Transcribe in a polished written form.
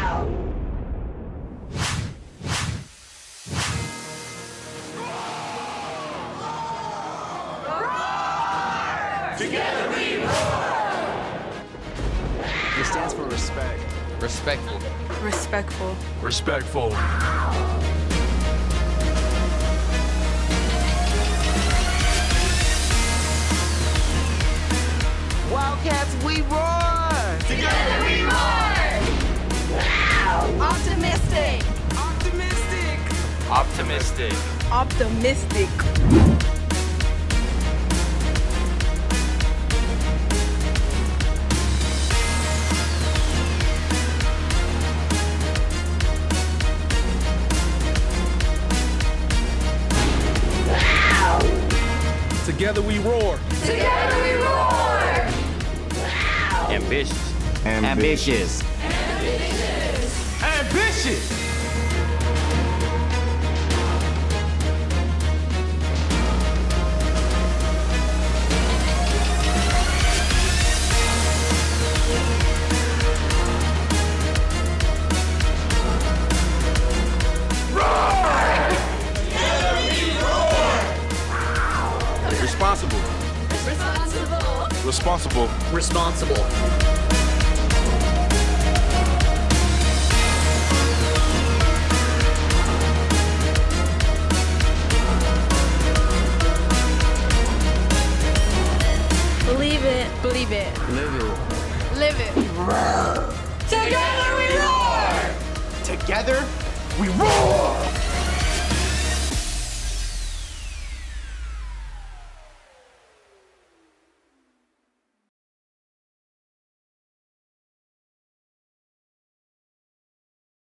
Together we roar! It stands for respect. Respectful. Respectful. Respectful. Wildcats, we roar! Together we roar! Optimistic. Optimistic! Optimistic. Optimistic. Together we roar. Together we roar! Ambitious. Ambitious. Ambitious. Responsible. Responsible. Responsible. Believe it. Believe it. Live it. Live it. Together we roar! Together, we roar!